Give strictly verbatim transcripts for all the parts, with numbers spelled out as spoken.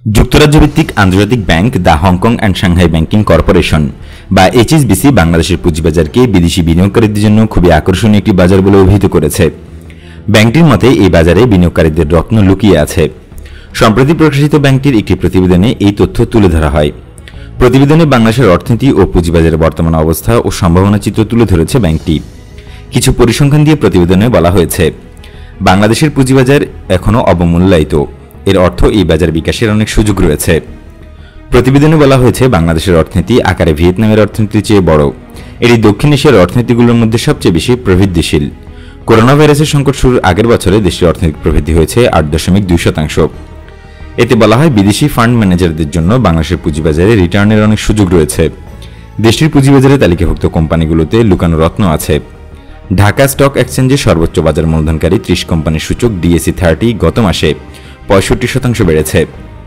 যুক্তরাজ্য ভিত্তিক আন্তর্জাতিক bank the Hong Kong and Shanghai banking corporation বা এইচএসবিসি বাংলাদেশের পুঁজিবাজারকে বিদেশি বিনিয়োগকারীদের জন্য খুবই আকর্ষণীয় একটি বাজার বলে অভিহিত করেছে। ব্যাংকটির মতে এই বাজারে বিনিয়োগকারীদের রত্ন লুকিয়ে আছে। সম্প্রতি প্রকাশিত ব্যাংকটির একটি প্রতিবেদনে এই তথ্য তুলে ধরা হয়। প্রতিবেদনে বাংলাদেশের অর্থনীতি ও পুঁজিবাজারের বর্তমান অবস্থা ও সম্ভাবনা চিত্র তুলে ধরেছে ব্যাংকটি। কিছু পরিসংখ্যান দিয়ে প্রতিবেদনে বলা হয়েছে, বাংলাদেশের পুঁজিবাজার এখনও অবমূল্যায়িত। এর অর্থ এই বাজার বিকাশের অনেক সুযোগ রয়েছে। প্রতিবেদনে বলা হয়েছে, বাংলাদেশের অর্থনীতি আকারে ভিয়েতনামের অর্থনীতির চেয়ে বড়। এটি দক্ষিণ এশিয়ার অর্থনীতিগুলোর মধ্যে সবচেয়ে বেশি প্রবৃদ্ধিশীল। করোনা ভাইরাসের সংকট শুরুর আগের বছরে দেশটির অর্থনৈতিক প্রবৃদ্ধি হয়েছে আট দশমিক দুই শতাংশ। এতে বলা হয়, বিদেশি ফান্ড ম্যানেজারদের জন্য বাংলাদেশের পুঁজিবাজারে রিটার্নের অনেক সুযোগ রয়েছে। দেশটির পুঁজিবাজারে তালিকাভুক্ত কোম্পানিগুলোতে লুকানো রত্ন আছে। ঢাকা স্টক এক্সচেঞ্জে সর্বোচ্চ বাজার মূলধনকারী ত্রিশ কোম্পানির সূচক ডিএসই থার্টি গত মাসে পঁয়ষট্টি শতাংশ বেড়েছে।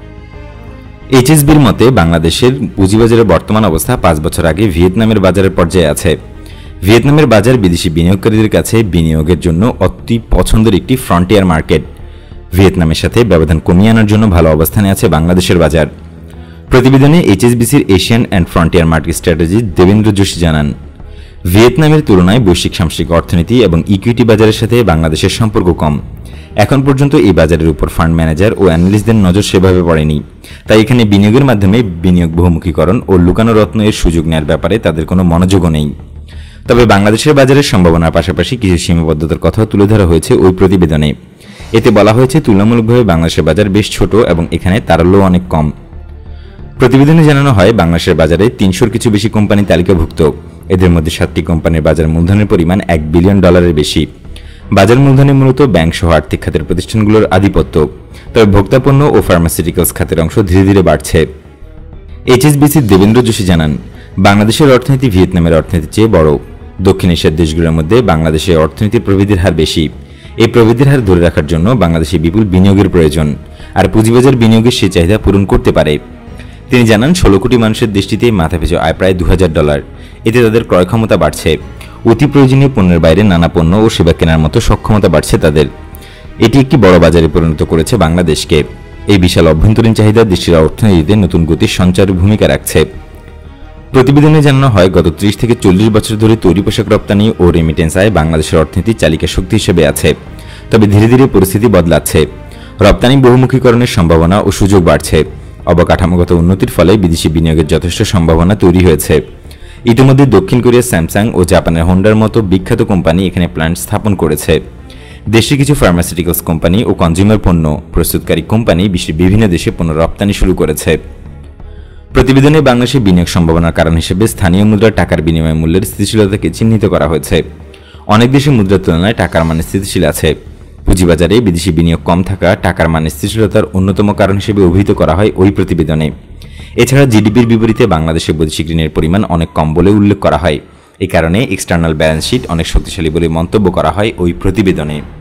এইচএসবির মতে, বাংলাদেশের পুঁজিবাজারের বর্তমান অবস্থা পাঁচ বছর আগে ভিয়েতনামের বাজারের পর্যায়ে আছে। ভিয়েতনামের বাজার বিদেশি বিনিয়োগকারীদের কাছে বিনিয়োগের জন্য অতি পছন্দের একটি ফ্রন্টিয়ার মার্কেট। ভিয়েতনামের সাথে ব্যবধান কমিয়ে আনার জন্য ভালো অবস্থানে আছে বাংলাদেশের বাজার। প্রতিবেদনে এইচএসবিসির Asian and frontier market strategy Devendra Joshi জানান, ভিয়েতনামের তুলনায় বৈশ্বিক সামষ্টিক অর্থনীতি এবং ইকুইটি বাজারের সাথে বাংলাদেশের সম্পর্ক কম। এখন পর্যন্ত এই বাজারের উপর ফান্ড ম্যানেজার ও অ্যানালিস্টদের নজর সেভাবে পড়েনি। তাই এখানে বিনিয়োগের মাধ্যমে বিনিয়োগ বহুমুখীকরণ ও লুকানো রত্ন এর সুযোগ নেওয়ার ব্যাপারে তাদের কোনো মনোযোগও নেই। তবে বাংলাদেশের বাজারের সম্ভাবনার পাশাপাশি কিছু সীমাবদ্ধতার কথাও তুলে ধরা হয়েছে ওই প্রতিবেদনে। এতে বলা হয়েছে, তুলনামূলকভাবে বাংলাদেশের বাজার বেশ ছোট এবং এখানে তারল্য অনেক কম। প্রতিবেদনে জানানো হয়, বাংলাদেশের বাজারে তিনশোর কিছু বেশি কোম্পানি তালিকাভুক্ত। এদের মধ্যে সাতটি কোম্পানির বাজার মূলধনের পরিমাণ এক বিলিয়ন ডলারের বেশি। বাজার মূলধনে মূলত ব্যাংক সহ আর্থিক খাতের প্রতিষ্ঠানগুলোর আধিপত্য। তবে ভোক্তাপণ্য ও ফার্মাসিউটিক্যালস খাতের অংশ ধীরে ধীরে বাড়ছে। এইচএসবিসির দেবেন্দ্র যোশী জানান, বাংলাদেশের অর্থনীতি ভিয়েতনামের অর্থনীতির চেয়ে বড়। দক্ষিণ এশিয়ার দেশগুলোর মধ্যে বাংলাদেশের অর্থনীতির প্রবৃদ্ধির হার বেশি। এই প্রবৃদ্ধির হার ধরে রাখার জন্য বাংলাদেশে বিপুল বিনিয়োগের প্রয়োজন, আর পুঁজিবাজার বিনিয়োগের সে চাহিদা পূরণ করতে পারে। তিনি জানান, ষোলো কোটি মানুষের দেশটিতে মাথাপিছু আয় প্রায় দু হাজার ডলার। এতে তাদের ক্রয় ক্ষমতা বাড়ছে। অতি প্রয়োজনীয় পণ্যের বাইরে নানা পণ্য ও সেবা কেনার মতো সক্ষমতা বাড়ছে তাদের। এটি একটি বড় বাজারে পরিণত করেছে বাংলাদেশকে। এই বিশাল অভ্যন্তরীণ চাহিদা দেশটির অর্থনীতিতে নতুন গতির সঞ্চারের ভূমিকা রাখছে। প্রতিবেদনে জানানো হয়, গত ত্রিশ থেকে চল্লিশ বছর ধরে তৈরি পোশাক রপ্তানি ও রেমিটেন্স আয় বাংলাদেশের অর্থনীতির চালিকা শক্তি হিসেবে আছে। তবে ধীরে ধীরে পরিস্থিতি বদলাচ্ছে। রপ্তানি বহুমুখীকরণের সম্ভাবনা ও সুযোগ বাড়ছে। অবকাঠামোগত উন্নতির ফলে বিদেশি বিনিয়োগের যথেষ্ট সম্ভাবনা তৈরি হয়েছে। ইতিমধ্যে দক্ষিণ কোরিয়ার স্যামসাং ও জাপানের হোন্ডার মতো বিখ্যাত কোম্পানি এখানে প্ল্যান্ট স্থাপন করেছে। দেশের কিছু ফার্মাসিউটিক্যালস কোম্পানি ও কনজিউমার পণ্য প্রস্তুতকারী কোম্পানি বিশ্বের বিভিন্ন দেশে পণ্য রপ্তানি শুরু করেছে। প্রতিবেদনে বাংলাদেশের বিনিয়োগ সম্ভাবনার কারণ হিসেবে স্থানীয় মুদ্রার টাকার বিনিময় মূল্যের স্থিতিশীলতাকে চিহ্নিত করা হয়েছে। অনেক দেশের মুদ্রার তুলনায় টাকার মান স্থিতিশীল আছে। পুঁজিবাজারে বিদেশি বিনিয়োগ কম থাকা টাকার মান স্থিতিশীলতার অন্যতম কারণ হিসেবে অভিহিত করা হয় ওই প্রতিবেদনে। এছাড়া জিডিপির বিপরীতে বাংলাদেশের বৈদেশিক ঋণের পরিমাণ অনেক কম বলে উল্লেখ করা হয়। এই কারণে এক্সটার্নাল ব্যালেন্স শিট অনেক শক্তিশালী বলে মন্তব্য করা হয় ওই প্রতিবেদনে।